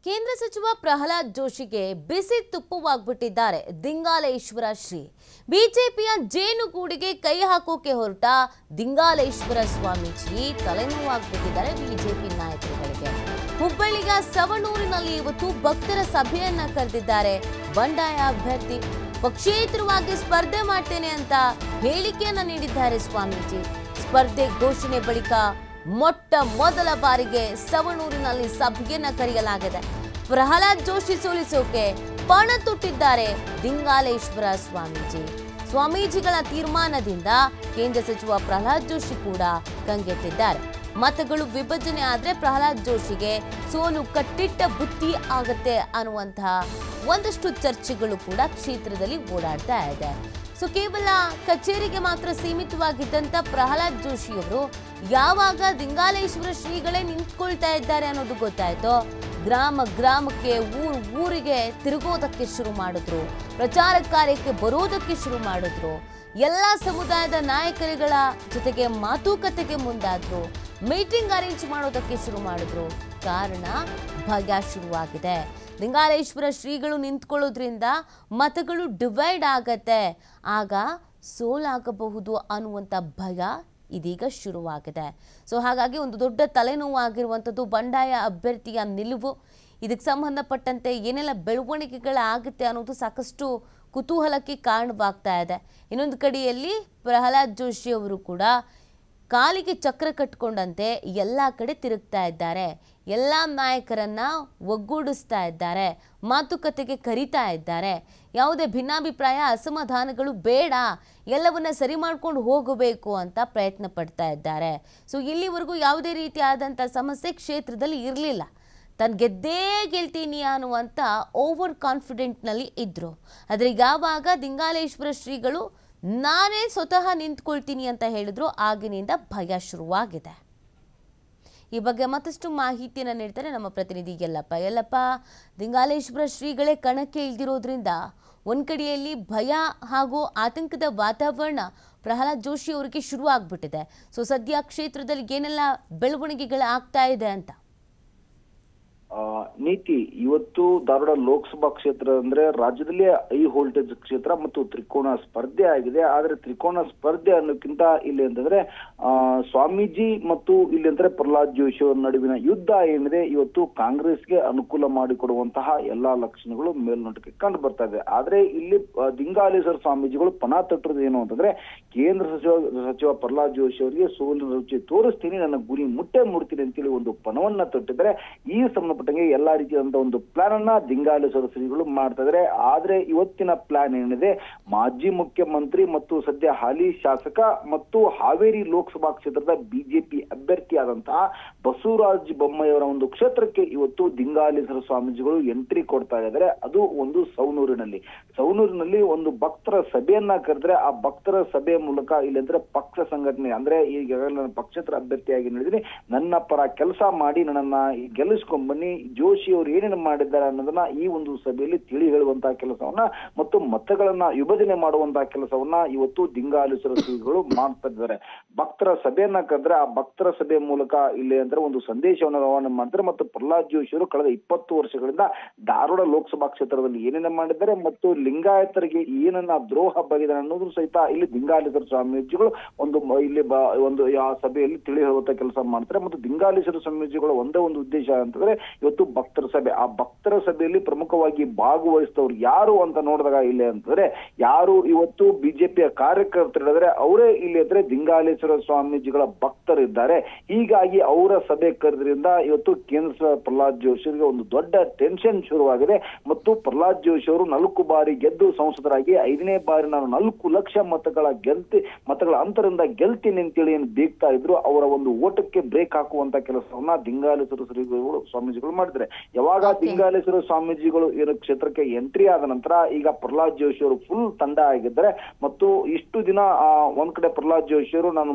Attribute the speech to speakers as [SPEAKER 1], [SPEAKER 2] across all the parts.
[SPEAKER 1] ಕೇಂದ್ರ ಸಚಿವ ಪ್ರಹ್ಲಾದ್ ಜೋಶಿಗೆ ಬಿಸಿ ತುಪ್ಪವಾಗ್ಬಿಟ್ಟಿದ್ದಾರೆ ದಿಂಗಾಲೇಶ್ವರ ಶ್ರೀ. ಬಿಜೆಪಿಯ ಜೇನುಗೂಡಿಗೆ ಕೈ ಹಾಕೋಕೆ ಹೊರಟ ದಿಂಗಾಲೇಶ್ವರ ಸ್ವಾಮೀಜಿ ತಲೆನೋವಾಗ್ಬಿಟ್ಟಿದ್ದಾರೆ ಬಿಜೆಪಿ ನಾಯಕರುಗಳಿಗೆ. ಹುಬ್ಬಳ್ಳಿಯ ಸವಣೂರಿನಲ್ಲಿ ಇವತ್ತು ಭಕ್ತರ ಸಭೆಯನ್ನ ಕರೆದಿದ್ದಾರೆ. ಬಂಡಾಯ ಅಭ್ಯರ್ಥಿ ಪಕ್ಷೇತರವಾಗಿ ಸ್ಪರ್ಧೆ ಮಾಡ್ತೇನೆ ಅಂತ ಹೇಳಿಕೆಯನ್ನ ನೀಡಿದ್ದಾರೆ ಸ್ವಾಮೀಜಿ. ಸ್ಪರ್ಧೆ ಘೋಷಣೆ ಬಳಿಕ ಮೊಟ್ಟ ಮೊದಲ ಬಾರಿಗೆ ಸವಣೂರಿನಲ್ಲಿ ಸಭೆಯನ್ನ ಕರೆಯಲಾಗಿದೆ. ಪ್ರಹ್ಲಾದ್ ಜೋಶಿ ಸೋಲಿಸೋಕೆ ಪಣ ತೊಟ್ಟಿದ್ದಾರೆ ದಿಂಗಾಲೇಶ್ವರ ಸ್ವಾಮೀಜಿ. ಸ್ವಾಮೀಜಿಗಳ ತೀರ್ಮಾನದಿಂದ ಕೇಂದ್ರ ಸಚಿವ ಪ್ರಹ್ಲಾದ್ ಜೋಶಿ ಕೂಡ ಕಂಗೆಟ್ಟಿದ್ದಾರೆ. ಮತಗಳು ವಿಭಜನೆ ಆದ್ರೆ ಪ್ರಹ್ಲಾದ್ ಜೋಶಿಗೆ ಸೋಲು ಕಟ್ಟಿಟ್ಟ ಬುತ್ತಿ ಆಗತ್ತೆ ಅನ್ನುವಂತಹ ಒಂದಷ್ಟು ಚರ್ಚೆಗಳು ಕೂಡ ಕ್ಷೇತ್ರದಲ್ಲಿ ಓಡಾಡ್ತಾ ಇದೆ. ಸೊ ಕೇವಲ ಕಚೇರಿಗೆ ಮಾತ್ರ ಸೀಮಿತವಾಗಿದ್ದಂತ ಪ್ರಹ್ಲಾದ್ ಜೋಶಿ ಅವರು ಯಾವಾಗ ದಿಂಗಾಲೇಶ್ವರ ಶ್ರೀಗಳೇ ನಿಂತ್ಕೊಳ್ತಾ ಇದ್ದಾರೆ ಅನ್ನೋದು ಗೊತ್ತಾಯ್ತೋ ಗ್ರಾಮ ಗ್ರಾಮಕ್ಕೆ ಊರಿಗೆ ತಿರುಗೋದಕ್ಕೆ ಶುರು ಮಾಡಿದ್ರು. ಪ್ರಚಾರ ಕಾರ್ಯಕ್ಕೆ ಬರೋದಕ್ಕೆ ಶುರು ಮಾಡಿದ್ರು. ಎಲ್ಲ ಸಮುದಾಯದ ನಾಯಕರುಗಳ ಜೊತೆಗೆ ಮಾತುಕತೆಗೆ ಮುಂದಾದ್ರು. ಮೀಟಿಂಗ್ ಅರೇಂಜ್ ಮಾಡೋದಕ್ಕೆ ಶುರು ಮಾಡಿದ್ರು. ಕಾರಣ ಭಯ ಶುರುವಾಗಿದೆ. ದಿಂಗಾಲೇಶ್ವರ ಶ್ರೀಗಳು ನಿಂತ್ಕೊಳ್ಳೋದ್ರಿಂದ ಮತಗಳು ಡಿವೈಡ್ ಆಗತ್ತೆ, ಆಗ ಸೋಲಾಗಬಹುದು ಅನ್ನುವಂಥ ಭಯ ಇದೀಗ ಶುರುವಾಗಿದೆ. ಸೊ ಹಾಗಾಗಿ ಒಂದು ದೊಡ್ಡ ತಲೆನೋವು ಆಗಿರುವಂಥದ್ದು ಬಂಡಾಯ ಅಭ್ಯರ್ಥಿಯ ನಿಲುವು. ಇದಕ್ಕೆ ಸಂಬಂಧಪಟ್ಟಂತೆ ಏನೆಲ್ಲ ಬೆಳವಣಿಗೆಗಳಾಗುತ್ತೆ ಅನ್ನೋದು ಸಾಕಷ್ಟು ಕುತೂಹಲಕ್ಕೆ ಕಾರಣವಾಗ್ತಾ ಇದೆ. ಇನ್ನೊಂದು ಕಡೆಯಲ್ಲಿ ಪ್ರಹ್ಲಾದ್ ಜೋಶಿ ಅವರು ಕೂಡ ಕಾಲಿಗೆ ಚಕ್ರ ಕಟ್ಕೊಂಡಂತೆ ಎಲ್ಲ ಕಡೆ ತಿರುಗ್ತಾ ಇದ್ದಾರೆ. ಎಲ್ಲ ನಾಯಕರನ್ನ ಒಗ್ಗೂಡಿಸ್ತಾ ಇದ್ದಾರೆ. ಮಾತುಕತೆಗೆ ಕರೀತಾ ಇದ್ದಾರೆ. ಯಾವುದೇ ಭಿನ್ನಾಭಿಪ್ರಾಯ ಅಸಮಾಧಾನಗಳು ಬೇಡ, ಎಲ್ಲವನ್ನ ಸರಿ ಮಾಡ್ಕೊಂಡು ಹೋಗಬೇಕು ಅಂತ ಪ್ರಯತ್ನ ಪಡ್ತಾ ಇದ್ದಾರೆ. ಸೊ ಇಲ್ಲಿವರೆಗೂ ಯಾವುದೇ ರೀತಿಯಾದಂಥ ಸಮಸ್ಯೆ ಕ್ಷೇತ್ರದಲ್ಲಿ ಇರಲಿಲ್ಲ. ತಾನು ಗೆದ್ದೇ ಗೆಲ್ತೀನಿ ಅನ್ನುವಂಥ ಓವರ್ ಕಾನ್ಫಿಡೆಂಟ್ನಲ್ಲಿ ಇದ್ರು. ಆದರೆ ಯಾವಾಗ ದಿಂಗಾಲೇಶ್ವರ ಶ್ರೀಗಳು ನಾನೇ ಸ್ವತಃ ನಿಂತ್ಕೊಳ್ತೀನಿ ಅಂತ ಹೇಳಿದ್ರು, ಆಗಿನಿಂದ ಭಯ ಶುರುವಾಗಿದೆ. ಈ ಬಗ್ಗೆ ಮತ್ತಷ್ಟು ಮಾಹಿತಿಯನ್ನು ನೀಡ್ತಾರೆ ನಮ್ಮ ಪ್ರತಿನಿಧಿ ಯಲ್ಲಪ್ಪ. ದಿಂಗಾಲೇಶ್ವರ ಶ್ರೀಗಳೇ ಕಣಕ್ಕೆ ಇಳಿದಿರೋದ್ರಿಂದ ಒಂದ್ ಕಡೆಯಲ್ಲಿ ಭಯ ಹಾಗೂ ಆತಂಕದ ವಾತಾವರಣ ಪ್ರಹ್ಲಾದ್ ಜೋಶಿ ಅವರಿಗೆ ಶುರು ಆಗ್ಬಿಟ್ಟಿದೆ. ಸೊ ಸದ್ಯ ಕ್ಷೇತ್ರದಲ್ಲಿ ಏನೆಲ್ಲ ಬೆಳವಣಿಗೆಗಳಾಗ್ತಾ ಇದೆ ಅಂತ
[SPEAKER 2] ನೀತಿ ಇವತ್ತು ಧಾರವಾಡ ಲೋಕಸಭಾ ಕ್ಷೇತ್ರ ಅಂದ್ರೆ ರಾಜ್ಯದಲ್ಲೇ ಹೈ ವೋಲ್ಟೇಜ್ ಕ್ಷೇತ್ರ ಮತ್ತು ತ್ರಿಕೋನ ಸ್ಪರ್ಧೆ ಆಗಿದೆ. ಆದ್ರೆ ತ್ರಿಕೋನ ಸ್ಪರ್ಧೆ ಅನ್ನೋಕ್ಕಿಂತ ಇಲ್ಲಿ ಅಂತಂದ್ರೆ ಸ್ವಾಮೀಜಿ ಮತ್ತು ಇಲ್ಲಿ ಅಂದ್ರೆ ಪ್ರಹ್ಲಾದ್ ಜೋಶಿ ಅವರ ನಡುವಿನ ಯುದ್ಧ ಏನಿದೆ ಇವತ್ತು ಕಾಂಗ್ರೆಸ್ಗೆ ಅನುಕೂಲ ಮಾಡಿಕೊಡುವಂತಹ ಎಲ್ಲಾ ಲಕ್ಷಣಗಳು ಮೇಲ್ನೋಟಕ್ಕೆ ಕಂಡು ಬರ್ತಾ ಇದೆ. ಆದ್ರೆ ಇಲ್ಲಿ ದಿಂಗಾಲೇಶ್ವರ ಸ್ವಾಮೀಜಿಗಳು ಪಣ ತೊಟ್ಟಿರೋದು ಏನು ಅಂತಂದ್ರೆ ಕೇಂದ್ರ ಸಚಿವ ಪ್ರಹ್ಲಾದ್ ಜೋಶಿ ಅವರಿಗೆ ಸೋಲಿನ ರುಚಿ ತೋರಿಸ್ತೀನಿ, ನನ್ನ ಗುರಿ ಮುಟ್ತೀನಿ ಅಂತೇಳಿ ಒಂದು ಪಣವನ್ನ ತೊಟ್ಟಿದ್ದಾರೆ. ಈ ಸಂಬಂಧಪಟ್ಟಂಗೆ ಎಲ್ಲಾ ರೀತಿಯಾದಂತಹ ಒಂದು ಪ್ಲಾನ್ ಅನ್ನ ದಿಂಗಾಲೇಶ್ವರ ಶ್ರೀಗಳು ಮಾಡ್ತಾ ಇದ್ದಾರೆ. ಆದ್ರೆ ಇವತ್ತಿನ ಪ್ಲಾನ್ ಏನಿದೆ, ಮಾಜಿ ಮುಖ್ಯಮಂತ್ರಿ ಮತ್ತು ಸದ್ಯ ಹಾಲಿ ಶಾಸಕ ಮತ್ತು ಹಾವೇರಿ ಲೋಕಸಭಾ ಕ್ಷೇತ್ರದ ಬಿಜೆಪಿ ಅಭ್ಯರ್ಥಿಯಾದಂತಹ ಬಸವರಾಜ ಬೊಮ್ಮಾಯಿ ಅವರ ಒಂದು ಕ್ಷೇತ್ರಕ್ಕೆ ಇವತ್ತು ದಿಂಗಾಲೇಶ್ವರ ಸ್ವಾಮೀಜಿಗಳು ಎಂಟ್ರಿ ಕೊಡ್ತಾ ಇದ್ದಾರೆ. ಅದು ಒಂದು ಸವಣೂರಿನಲ್ಲಿ ಒಂದು ಭಕ್ತರ ಸಭೆಯನ್ನ ಕರೆದ್ರೆ ಆ ಭಕ್ತರ ಸಭೆಯ ಮೂಲಕ ಇಲ್ಲಿ ಅಂದ್ರೆ ಪಕ್ಷ ಸಂಘಟನೆ ಅಂದ್ರೆ ಈಗ ನಾನು ಪಕ್ಷೇತರ ಅಭ್ಯರ್ಥಿಯಾಗಿ ಹೇಳಿದೀನಿ, ನನ್ನ ಪರ ಕೆಲಸ ಮಾಡಿ ನನ್ನನ್ನ ಗೆಲ್ಲಿಸ್ಕೊಂಡ್ ಬನ್ನಿ, ಜೋಶಿ ಅವರು ಏನೇನು ಮಾಡಿದ್ದಾರೆ ಅನ್ನೋದನ್ನ ಈ ಒಂದು ಸಭೆಯಲ್ಲಿ ತಿಳಿ ಹೇಳುವಂತಹ ಕೆಲಸವನ್ನ ಮತ್ತು ಮತಗಳನ್ನ ವಿಭಜನೆ ಮಾಡುವಂತಹ ಕೆಲಸವನ್ನ ಇವತ್ತು ದಿಂಗಾಲೇಶ್ವರ ಶ್ರೀಗಳು ಮಾಡ್ತಾ ಇದ್ದಾರೆ. ಭಕ್ತರ ಸಭೆಯನ್ನ ಕರೆದ್ರೆ ಆ ಭಕ್ತರ ಸಭೆಯ ಮೂಲಕ ಇಲ್ಲಿ ಅಂದ್ರೆ ಒಂದು ಸಂದೇಶವನ್ನು ರವಾನೆ ಮಾಡ್ತಾರೆ. ಮತ್ತು ಪ್ರಹ್ಲಾದ್ ಜೋಶಿ ಅವರು ಕಳೆದ 20 ವರ್ಷಗಳಿಂದ ಧಾರವಾಡ ಲೋಕಸಭಾ ಕ್ಷೇತ್ರದಲ್ಲಿ ಏನೇನ ಮಾಡಿದ್ದಾರೆ ಮತ್ತು ಲಿಂಗಾಯತರಿಗೆ ಏನನ್ನ ದ್ರೋಹ ಬಗೆದಿದ್ದಾರೆ ಅನ್ನೋದು ಸಹಿತ ಇಲ್ಲಿ ದಿಂಗಾಲೇಶ್ವರ ಸ್ವಾಮೀಜಿಗಳು ಇಲ್ಲಿ ಒಂದು ಆ ಸಭೆಯಲ್ಲಿ ತಿಳಿ ಹೇಳುವಂತ ಕೆಲಸ ಮಾಡ್ತಾರೆ. ಮತ್ತು ದಿಂಗಾಲೇಶ್ವರ ಸ್ವಾಮೀಜಿಗಳು ಒಂದೇ ಒಂದು ಉದ್ದೇಶ ಅಂತಂದ್ರೆ ಇವತ್ತು ಭಕ್ತರ ಸಭೆ. ಆ ಭಕ್ತರ ಸಭೆಯಲ್ಲಿ ಪ್ರಮುಖವಾಗಿ ಭಾಗವಹಿಸಿದವರು ಯಾರು ಅಂತ ನೋಡಿದಾಗ ಇಲ್ಲಿ ಅಂತಂದ್ರೆ ಯಾರು ಇವತ್ತು ಬಿಜೆಪಿಯ ಕಾರ್ಯಕರ್ತರಿದ್ದಾರೆ ಅವರೇ ಇಲ್ಲಿ ಅಂದ್ರೆ ದಿಂಗಾಲೇಶ್ವರ ಸ್ವಾಮೀಜಿಗಳ ಭಕ್ತರಿದ್ದಾರೆ. ಹೀಗಾಗಿ ಅವರ ಸಭೆ ಕರೆದ್ರಿಂದ ಇವತ್ತು ಕೇಂದ್ರ ಪ್ರಹ್ಲಾದ್ ಜೋಶಿಗೆ ಒಂದು ದೊಡ್ಡ ಟೆನ್ಷನ್ ಶುರುವಾಗಿದೆ. ಮತ್ತು ಪ್ರಹ್ಲಾದ್ ಜೋಶಿ ಅವರು 4 ಬಾರಿ ಗೆದ್ದು ಸಂಸದರಾಗಿ 5ನೇ ಬಾರಿ ನಾನು 4 ಲಕ್ಷ ಮತಗಳ ಅಂತರದಿಂದ ಗೆಲ್ತೀನಿ ಅಂತೇಳಿ ಏನು ಬೀಗ್ತಾ ಇದ್ರು, ಅವರ ಒಂದು ಓಟಕ್ಕೆ ಬ್ರೇಕ್ ಹಾಕುವಂತ ಕೆಲಸವನ್ನ ದಿಂಗಾಲೇಶ್ವರ ಶ್ರೀಗಳು ಸ್ವಾಮೀಜಿಗಳು ಮಾಡಿದ್ರೆ. ಯಾವಾಗ ದಿಂಗಾಲೇಶ್ವರ ಸ್ವಾಮೀಜಿಗಳು ಏನು ಕ್ಷೇತ್ರಕ್ಕೆ ಎಂಟ್ರಿ ಆದ ನಂತರ ಈಗ ಪ್ರಹ್ಲಾದ್ ಜೋಶಿ ಅವರು ಫುಲ್ ತಂಡ ಆಗಿದ್ದಾರೆ. ಮತ್ತು ಇಷ್ಟು ದಿನ ಒಂದ್ ಕಡೆ ಪ್ರಹ್ಲಾದ್ ಜೋಶಿ ಅವರು ನಾನು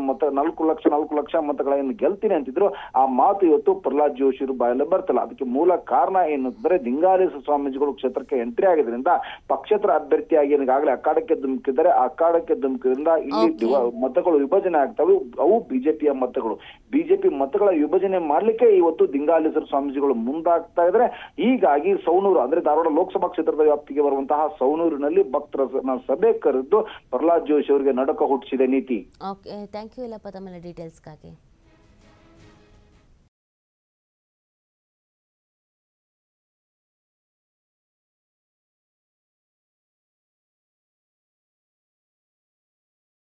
[SPEAKER 2] 4 ಲಕ್ಷ ಮತಗಳನ್ನು ಗೆಲ್ತೀನಿ ಅಂತಿದ್ರು, ಆ ಮಾತು ಇವತ್ತು ಪ್ರಹ್ಲಾದ್ ಜೋಶಿ ಅವರು ಬಾಯಲ್ಲೇ ಬರ್ತಿಲ್ಲ. ಅದಕ್ಕೆ ಮೂಲ ಕಾರಣ ಏನಂತಂದ್ರೆ ದಿಂಗಾಲೇಶ್ವರ ಸ್ವಾಮೀಜಿಗಳು ಕ್ಷೇತ್ರಕ್ಕೆ ಎಂಟ್ರಿ ಆಗಿದ್ರಿಂದ ಪಕ್ಷೇತರ ಅಭ್ಯರ್ಥಿಯಾಗಿ ಈಗಾಗಲೇ ಅಖಾಡಕ್ಕೆ ಧುಮುಕಿದ್ದಾರೆ. ಅಖಾಡಕ್ಕೆ ಧುಮುಕಿದ್ರಿಂದ ಇಲ್ಲಿ ಮತಗಳು ವಿಭಜನೆ ಆಗ್ತವೆ. ಅವು ಬಿಜೆಪಿಯ ಮತಗಳು. ಬಿಜೆಪಿ ಮತಗಳ ವಿಭಜನೆ ಮಾಡ್ಲಿಕ್ಕೆ ಇವತ್ತು ದಿಂಗಾಲೇಶ್ವರ ಸ್ವಾಮೀಜಿಗಳು ಮುಂದಾಗ್ತಾ ಆಗ್ತಾ ಇದ್ರೆ. ಹೀಗಾಗಿ ಸೌನೂರು ಅಂದ್ರೆ ಧಾರವಾಡ ಲೋಕಸಭಾ ಕ್ಷೇತ್ರದ ವ್ಯಾಪ್ತಿಗೆ ಬರುವಂತಹ ಸೌನೂರಿನಲ್ಲಿ ಭಕ್ತರ ಸಭೆ ಕರೆದು ಪ್ರಹ್ಲಾದ್ ಜೋಶಿ ಅವರಿಗೆ ನಡುಕ ಹುಟ್ಟಿಸಿದೆ ನೀತಿ.
[SPEAKER 1] ಓಕೆ, ಥ್ಯಾಂಕ್ ಯು ಇಲ್ಲಪ್ಪ ತಮ್ಮ ಡೀಟೇಲ್ಸ್ಗಾಗಿ.